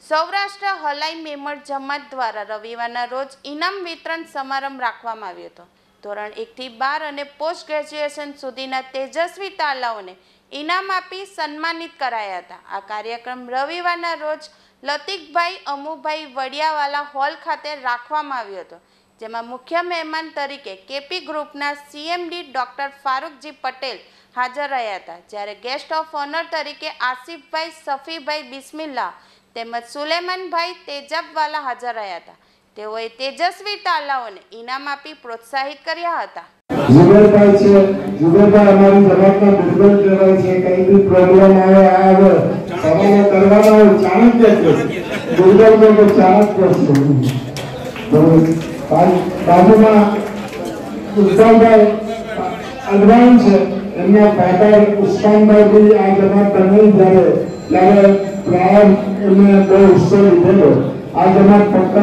સૌરાષ્ટ્ર હલાઈ મેમણ જમાત દ્વારા રવિવારના રોજ ઇનામ વિતરણ સમારંભ રાખવામાં આવ્યો હતો। ધોરણ 1 થી 12 અને પોસ્ટ ગ્રેજ્યુએશન સુધીના તેજસ્વી તાલાઓને ઇનામ આપી સન્માનિત કરાયા હતા। આ કાર્યક્રમ રવિવારના રોજ લતીકભાઈ અમુભાઈ વડિયાવાલા હોલ ખાતે રાખવામાં આવ્યો હતો, જેમાં મુખ્ય મહેમાન તરીકે કેપી ગ્રુપના સીએમડી ડોક્ટર ફારૂકજી પટેલ હાજર રહ્યા હતા, જ્યારે ગેસ્ટ ઓફ ઓનર તરીકે આસિફભાઈ સફીભાઈ બિસ્મિલ્લા તેમજ સુલેમાનભાઈ તેજાબવાલા હાજર રહ્યા હતા। તેઓએ તેજસ્વી તાલાઓને ઇનામ આપી પ્રોત્સાહિત કર્યા હતા। जुबेरभाई છે, जुबेरભાઈ અમારી જમાતના બિરબલ કહેવાય છે। કઈ બી પ્રોગ્રામ આવે સવાલો કરવાના હોય ચાણક્ય છે, બિરબલ તો ચાણક્ય છે। બાજુમાં ઉસ્માનભાઈ અડવાણ છે, એમના ફાધર ઉસ્માનભાઈ भी આ જમાત બની ત્યારે પ્રાણ એમને બહુ ઉત્સવ લીધેલો। આ જમાત ફક્ત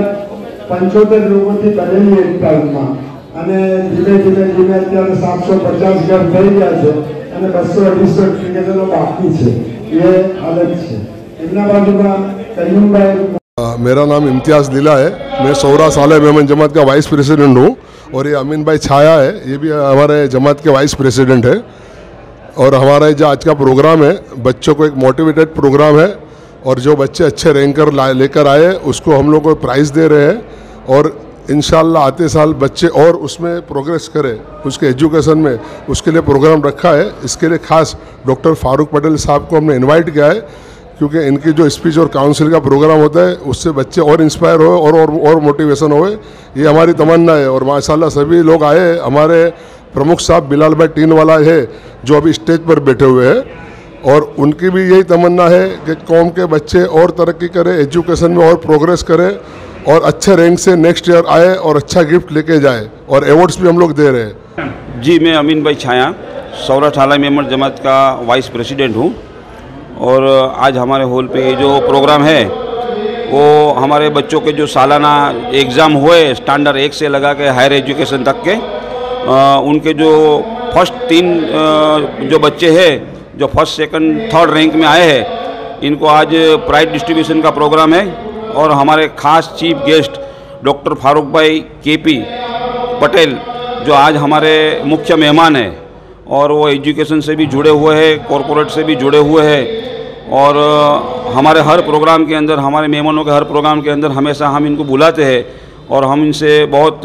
75 લોકોથી બનેલી એક ટાઈમમાં, અને ધીમે ધીમે અત્યારે 750 ઘર થઈ ગયા છે અને 200-250 ક્રિકેટરો બાકી છે। એ હાલત છે। એમના બાજુમાં કયુમભાઈ। मेरा नाम इम्तियाज़ दिला है। मैं सौराष्ट्र हलाई मेमन जमात का वाइस प्रेसिडेंट हूँ, और ये अमीन भाई छाया है, ये भी हमारे जमात के वाइस प्रेसिडेंट है। और हमारा जो आज का प्रोग्राम है, बच्चों को एक मोटिवेटेड प्रोग्राम है, और जो बच्चे अच्छे रैंकर लेकर आए उसको हम लोग को प्राइज़ दे रहे हैं, और इंशाल्लाह आते साल बच्चे और उसमें प्रोग्रेस करें, उसके एजुकेशन में, उसके लिए प्रोग्राम रखा है। इसके लिए खास डॉक्टर फारूक पटेल साहब को हमने इनवाइट किया है, क्योंकि इनकी जो स्पीच और काउंसिल का प्रोग्राम होता है उससे बच्चे और इंस्पायर हो और मोटिवेशन होए, ये हमारी तमन्ना है। और माशाल्लाह सभी लोग आए। हमारे प्रमुख साहब बिलाल भाई टीनवाला है, जो अभी स्टेज पर बैठे हुए हैं, और उनकी भी यही तमन्ना है कि कौम के बच्चे और तरक्की करें, एजुकेशन में और प्रोग्रेस करें, और अच्छे रैंक से नेक्स्ट ईयर आए और अच्छा गिफ्ट लेके जाए, और एवॉर्ड्स भी हम लोग दे रहे हैं। जी, मैं अमीन भाई छाया, सौराष्ट्र हलाई मेमन जमात का वाइस प्रेसिडेंट हूँ। और आज हमारे हॉल पे जो प्रोग्राम है वो हमारे बच्चों के जो सालाना एग्ज़ाम हुए स्टैंडर्ड 1 से लगा के हायर एजुकेशन तक के, उनके जो फर्स्ट 3 जो बच्चे हैं जो फर्स्ट सेकंड थर्ड रैंक में आए हैं, इनको आज प्राइज डिस्ट्रीब्यूशन का प्रोग्राम है। और हमारे खास चीफ गेस्ट डॉक्टर फारूक भाई केपी पटेल जो आज हमारे मुख्य मेहमान हैं, और वो एजुकेशन से भी जुड़े हुए हैं, कॉरपोरेट से भी जुड़े हुए हैं, और हमारे हर प्रोग्राम के अंदर, हमारे मेहमानों के हर प्रोग्राम के अंदर हमेशा हम इनको बुलाते हैं, और हम इनसे बहुत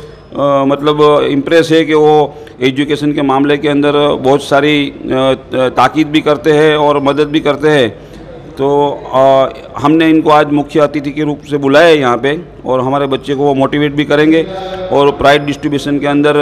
मतलब इम्प्रेस है कि वो एजुकेशन के मामले के अंदर बहुत सारी ताकीद भी करते हैं और मदद भी करते हैं। तो हमने इनको आज मुख्य अतिथि के रूप से बुलाया है यहाँ पे, और हमारे बच्चे को वो मोटिवेट भी करेंगे, और प्राइज डिस्ट्रीब्यूशन के अंदर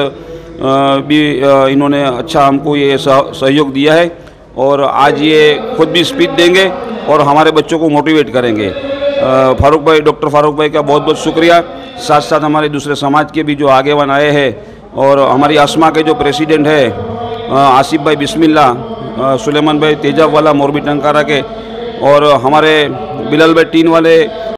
भी इन्होंने अच्छा हमको ये सहयोग दिया है, और आज ये खुद भी स्पीच देंगे और हमारे बच्चों को मोटिवेट करेंगे। फारूक भाई, डॉक्टर फारूक भाई का बहुत बहुत शुक्रिया। साथ साथ हमारे दूसरे समाज के भी जो आगेवान आए हैं, और हमारी आसमा के जो प्रेसिडेंट है आसिफ भाई बिस्मिल्ला, सुलेमान भाई तेजाबवाला मोरबी टंकारा के, और हमारे बिलाल भाई टीन वाले